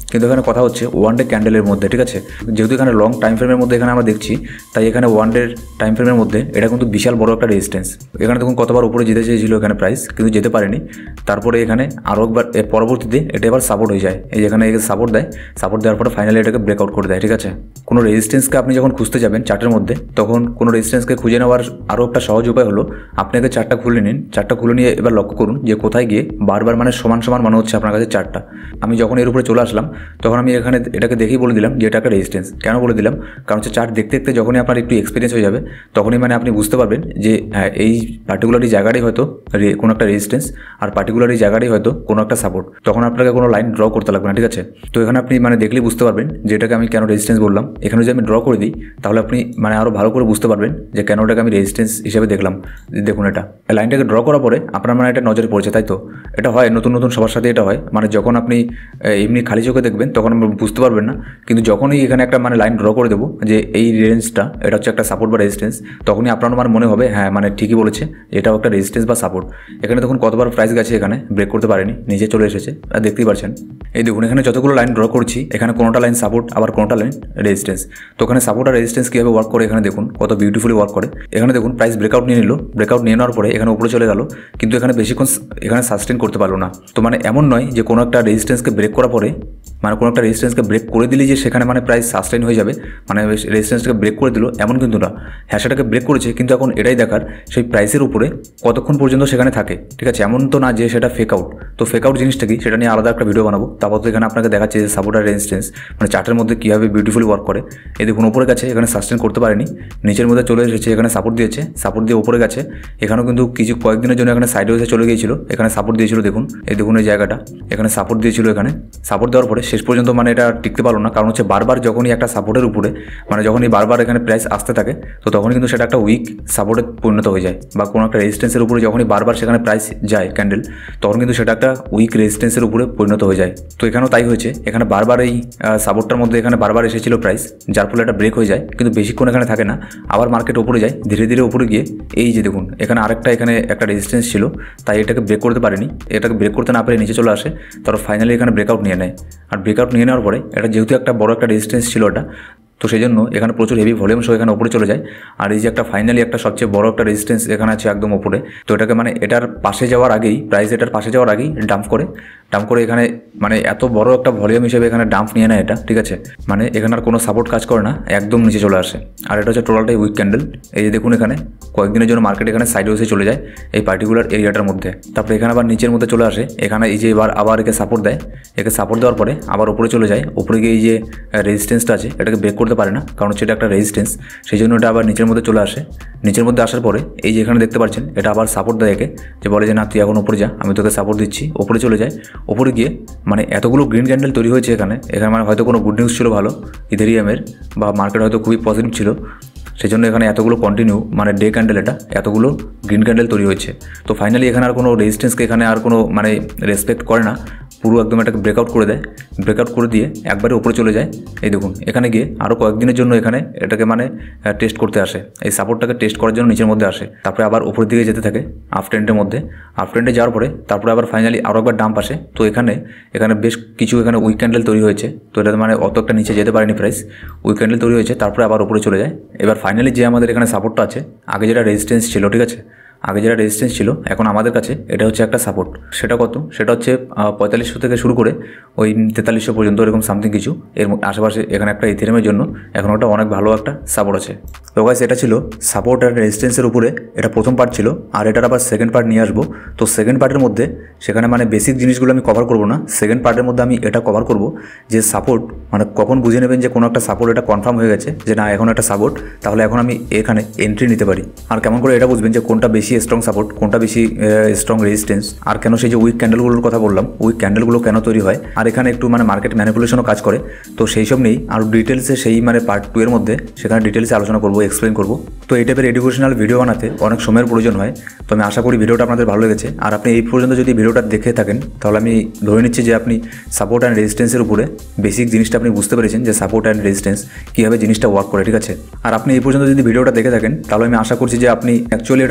কিন্তু এখানে কথা হচ্ছে ওয়ান ডে ক্যান্ডেলের মধ্যে, ঠিক আছে। যেহেতু এখানে লং টাইম ফ্রেমের মধ্যে এখানে আমরা দেখছি, তাই এখানে ওয়ান ডে টাইম ফ্রেমের মধ্যে এটা কিন্তু বিশাল বড় একটা রেজিস্ট্যান্স। এখানে দেখুন কতবার উপরে যেতে চেয়েছিল এখানে প্রাইস, কিন্তু যেতে পারেনি। তারপরে এখানে আরও একবার এর পরবর্তীতে এটা এবার সাপোর্ট হয়ে যায়, এই যেখানে সাপোর্ট দেয়, সাপোর্ট দেওয়ার পরে ফাইনালি এটাকে ব্রেকআউট করে দেয়, ঠিক আছে। কোনো রেজিস্ট্যান্সকে আপনি যখন খুঁজতে যাবেন চার্টের মধ্যে, তখন কোনো রেজিস্ট্যান্সকে খুঁজে নেওয়ার আরও একটা সহজ উপায় হলো আপনাকে চার্টটা খুলে নিন। চার্টটা খুলে নিয়ে এবার লক্ষ্য করুন যে কোথায় গিয়ে বারবার মানে সমান সমান মনে হচ্ছে আপনার কাছে চার্টটা। আমি যখন এর উপরে চলে আসলাম তখন আমি এখানে এটাকে দেখেই বলে দিলাম যে এটা একটা রেজিস্ট্যান্স। কেন বলে দিলাম? কারণ হচ্ছে চার্ট দেখতে দেখতে যখনই আপনার একটু এক্সপিরিয়েন্স হয়ে যাবে তখনই মানে আপনি বুঝতে পারবেন যে হ্যাঁ এই পার্টিকুলারই জায়গাটাই হয়তো কোনো একটা রেজিস্ট্যান্স আর পার্টিকুলারই জায়গাটাই হয়তো কোনো একটা সাপোর্ট। তখন আপনাকে কোনো লাইন ড্র করতে লাগবে না, ঠিক আছে। তো এখানে আপনি মানে দেখলেই বুঝতে পারবেন যে এটাকে আমি কেন রেজিস্ট্যান্স বললাম। এখানে যদি আমি ড্র করে দিই তাহলে আপনি মানে আরও ভালো করে বুঝতে পারবেন যে কেন এটাকে আমি রেজিস্ট্যান্স হিসেবে দেখলাম। দেখুন এটা লাইনটাকে ড্র করার পরে আপনার মানে এটা নজরে পড়ছে, তাই তো? এটা হয় নতুন নতুন সবার সাথে এটা হয়, মানে যখন আপনি এমনি খালি চোখে দেখবেন তখন বুঝতে পারবেন না, কিন্তু যখনই এখানে একটা মানে লাইন ড্র করে দেবো যে এই রেঞ্জটা এটা হচ্ছে একটা সাপোর্ট বা রেজিস্ট্যান্স, তখনই আপনার মানে মনে হবে হ্যাঁ মানে ঠিকই বলেছে, এটাও একটা রেজিস্ট্যান্স বা সাপোর্ট। এখানে দেখুন কতবার প্রাইস গেছে, এখানে ব্রেক করতে পারেনি, নিচে চলে এসেছে, আর দেখতেই পাচ্ছেন। এই দেখুন এখানে যতগুলো লাইন ড্র করছি এখানে কোনোটা লাইন সাপোর্ট আবার কোনোটা লাইন রেজিস্ট্যান্স। তো ওখানে সাপোর্ট আর রেজিস্ট্যান্স কীভাবে ওয়ার্ক করে এখানে দেখুন কত বিউটিফুলি ওয়ার্ক করে। এখানে দেখুন প্রাইস ব্রেকআউট নিয়ে নিল, ব্রেকআউট নিয়ে নেওয়ার পরে এখানে উপরে চলে গেল, কিন্তু এখানে বেশিক্ষণ এখানে সাস্টেন করতে পারলো না। তো মানে এমন নয় যে কোনো একটা রেজিস্ট্যান্সকে ব্রেক করার পরে মানে কোনো একটা রেজিস্ট্যান্সকে ব্রেক করে দিলে যে সেখানে মানে প্রাইস সাস্টেন হয়ে যাবে, মানে রেজিস্ট্যান্সটাকে ব্রেক করে দিল এমন কিন্তু না। হ্যাঁ সেটাকে ব্রেক করেছে, কিন্তু এখন এটাই দেখার সেই প্রাইসের উপরে কতক্ষণ পর্যন্ত সেখানে থাকে, ঠিক আছে। এমন তো না যে সেটা ফেক আউট। তো ফেক আউট জিনিসটা কি সেটা নিয়ে আলাদা একটা ভিডিও বানাবো। তারপর তো এখানে আপনাকে দেখাচ্ছে যে সাপোর্ট আর রেজিস্ট্যান্স মানে চার্টের মধ্যে কীভাবে বিউটিফুলি ওয়ার্ক করে। এই দেখুন উপরে গেছে, এখানে সাস্টেন করতে পারেনি, নিচের মধ্যে চলে এসেছে, এখানে সাপোর্ট দিয়েছে, সাপোর্ট দিয়ে উপরে গেছে। এখানেও কিন্তু কিছু কয়েকদিনের জন্য এখানে সাইডে এসে চলে গিয়েছিল, এখানে সাপোর্ট দিয়েছিল, দেখুন এই দেখুন এই জায়গাটা এখানে সাপোর্ট দিয়েছিল। এখানে সাপোর্ট দেওয়ার পরে শেষ পর্যন্ত মানে এটা টিকতে পারলো না, কারণ হচ্ছে বারবার যখনই একটা সাপোর্টের উপরে মানে যখনই বারবার এখানে প্রাইস আসতে থাকে তো তখনই কিন্তু সেটা একটা উইক সাপোর্টে পরিণত হয়ে যায়, বা কোনো একটা রেজিস্ট্যান্সের উপরে যখনই বারবার সেখানে প্রাইস যায় ক্যান্ডেল, তখন কিন্তু সেটা একটা উইক রেজিস্ট্যান্সের উপরে পরিণত হয়ে যায়। তো এখানেও তাই হয়েছে, এখানে বারবার এই সাপোর্টটার মধ্যে এখানে বারবার এসেছিল প্রাইস, যার ফলে একটা ব্রেক হয়ে যায়, কিন্তু বেশিক্ষণ এখানে থাকে না, আবার মার্কেট উপরে যায়, ধীরে ধীরে উপরে গিয়ে এই যে দেখুন এখানে আরেকটা এখানে একটা রেজিস্ট্যান্স ছিল, তাই এটাকে ব্রেক করতে পারেনি, এটাকে ব্রেক করতে না পারে নিচে চলে আসে, তারপর ফাইনালি এখানে ব্রেকআউট নিয়ে নেয়। আর ব্রেকআউট নিয়ে নেওয়ার পরে এটা যেহেতু একটা বড় একটা রেজিস্ট্যান্স ছিল এটা, তো সেই জন্য এখানে প্রচুর হেভি ভলিউম সহ এখানে উপরে চলে যায়। আর এই যে একটা ফাইনালি একটা সবচেয়ে বড় একটা রেজিস্ট্যান্স এখানে আছে একদম উপরে, তো এটাকে মানে এটার পাশে যাওয়ার আগেই প্রাইস এটার পাশে যাওয়ার আগেই ডাম্প করে ডাম্প করে এখানে মানে এত বড় একটা ভলিউম হিসেবে এখানে ডাম্প নিয়ে নেয় এটা, ঠিক আছে। মানে এখানে আর কোনো সাপোর্ট কাজ করে না, একদম নিচে চলে আসে। আর এটা হচ্ছে টোটালটাই উইক ক্যান্ডেল। এই যে দেখুন এখানে কয়েকদিনের জন্য মার্কেট এখানে সাইডে এসে চলে যায় এই পার্টিকুলার এরিয়াটার মধ্যে, তারপরে এখানে আবার নিচের মধ্যে চলে আসে। এখানে এই যে এবার আবার একে সাপোর্ট দেয়, একে সাপোর্ট দেওয়ার পরে আবার উপরে চলে যায়, উপরে গিয়ে এই যে রেজিস্ট্যান্সটা আছে এটাকে ব্রেক করতে পারে না, কারণ হচ্ছে এটা একটা রেজিস্ট্যান্স, সেই জন্য এটা আবার নিচের মধ্যে চলে আসে। নিচের মধ্যে আসার পরে এই যে এখানে দেখতে পাচ্ছেন এটা আবার সাপোর্ট দেয় একে, যে বলে যে না তুই এখন উপরে যা, আমি তোকে সাপোর্ট দিচ্ছি। উপরে চলে যায়, উপরে গিয়ে মানে এতগুলো গ্রিন ক্যান্ডেল তৈরি হয়েছে এখানে এখানে মানে হয়তো কোনো গুড নিউজ ছিল ভালো ইথেরিয়ামের, বা মার্কেট হয়তো খুবই পজিটিভ ছিল, সেই জন্য এখানে এতগুলো কন্টিনিউ মানে ডে ক্যান্ডেল এটা এতগুলো গ্রিন ক্যান্ডেল তৈরি হয়েছে। তো ফাইনালি এখানে আর কোনো রেজিস্ট্যান্সকে এখানে আর কোনো মানে রেসপেক্ট করে না, পুরো একদম এটাকে ব্রেকআউট করে দেয়, ব্রেকআউট করে দিয়ে একবারে উপরে চলে যায়। এই দেখুন এখানে গিয়ে আরও কয়েকদিনের জন্য এখানে এটাকে মানে টেস্ট করতে আসে, এই সাপোর্টটাকে টেস্ট করার জন্য নিচের মধ্যে আসে, তারপরে আবার উপরের দিকে যেতে থাকে আপ ট্রেন্ডের মধ্যে। আপ ট্রেন্ডে যাওয়ার পরে তারপরে আবার ফাইনালি আরও একবার ডাম্প আসে। তো এখানে এখানে বেশ কিছু এখানে উইক ক্যান্ডেল তৈরি হয়েছে, তো এটা মানে অত একটা নিচে যেতে পারেনি প্রাইস, উইক ক্যান্ডেল তৈরি হয়েছে, তারপরে আবার উপরে চলে যায়। এবার ফাইনালি যে আমাদের এখানে সাপোর্টটা আছে, আগে যেটা রেজিস্ট্যান্স ছিল, ঠিক আছে, আগে যেটা রেজিস্ট্যান্স ছিল এখন আমাদের কাছে এটা হচ্ছে একটা সাপোর্ট। সেটা কত? সেটা হচ্ছে পঁয়তাল্লিশশো থেকে শুরু করে ওই তেতাল্লিশশো পর্যন্ত এরকম সামথিং কিছু, এর আশেপাশে এখানে একটা ইথেরিয়ামের জন্য এখন ওটা অনেক ভালো একটা সাপোর্ট আছে। তো গাইস এটা ছিল সাপোর্ট আর রেজিস্ট্যান্সের উপরে, এটা প্রথম পার্ট ছিল। আর এটার আবার সেকেন্ড পার্ট নিয়ে আসবো। তো সেকেন্ড পার্টের মধ্যে সেখানে মানে বেসিক জিনিসগুলো আমি কভার করবো না, সেকেন্ড পার্টের মধ্যে আমি এটা কভার করব যে সাপোর্ট মানে কখন বুঝে নেবেন যে কোনো একটা সাপোর্ট এটা কনফার্ম হয়ে গেছে যে না এখন একটা সাপোর্ট, তাহলে এখন আমি এখানে এন্ট্রি নিতে পারি। আর কেমন করে এটা বুঝবেন যে কোনটা বেশি স্ট্রং সাপোর্ট, কোনটা বেশি স্ট্রং রেজিস্ট্যান্স, আর কেন সেই যে উইক ক্যান্ডেলগুলোর কথা বললাম, উইক ক্যান্ডেলগুলো কেন তৈরি হয়, আর এখানে একটু মানে মার্কেট ম্যানিপুলেশনও কাজ করে। তো সেই সব নেই আর ডিটেলসে সেই মানে পার্ট টু এর মধ্যে সেখানে ডিটেলসে আলোচনা করবো, এক্সপ্লেন করবো। তো এই টাইপের এডুকেশনাল ভিডিও বানাতে অনেক সময়ের প্রয়োজন হয়। তো আমি আশা করি ভিডিওটা আপনাদের ভালো লেগেছে। আর আপনি এই পর্যন্ত যদি ভিডিওটা দেখে থাকেন তাহলে আমি ধরে নিচ্ছি যে আপনি সাপোর্ট অ্যান্ড রেজিস্ট্যান্সের উপরে বেসিক জিনিসটা আপনি বুঝতে পেরেছেন যে সাপোর্ট অ্যান্ড রেজিস্ট্যান্স কীভাবে জিনিসটা ওয়ার্ক করে, ঠিক আছে। আর আপনি এই পর্যন্ত যদি ভিডিওটা দেখে থাকেন তাহলে আমি আশা করছি যে আপনি অ্যাকচুয়ালি এটা শিখতে চান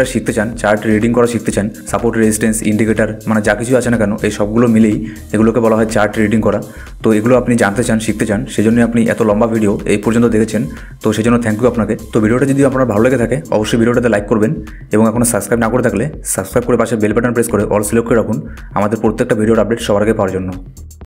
চান, চার্ট রিডিং করা শিখতে চান, সাপোর্ট রেজিস্ট্যান্স ইন্ডিকেটর মানে যা কিছু আছে না কেন এই সবগুলো মিলেই এগুলোকে বলা হয় চার্ট রিডিং করা। তো এগুলো আপনি জানতে চান, শিখতে চান, সেজন্য আপনি এত লম্বা ভিডিও এই পর্যন্ত দেখেছেন। তো সেজন্য থ্যাংক ইউ আপনাকে। তো ভিডিওটা যদি আপনার ভালো লেগে থাকে অবশ্যই ভিডিওটাতে লাইক করবেন এবং এখনও সাবস্ক্রাইব না করে থাকলে সাবস্ক্রাইব করে পাশে বেল বাটন প্রেস করে অল সিলেক্ট করে রাখুন আমাদের প্রত্যেকটা ভিডিওর আপডেট সবার আগে পাওয়ার জন্য।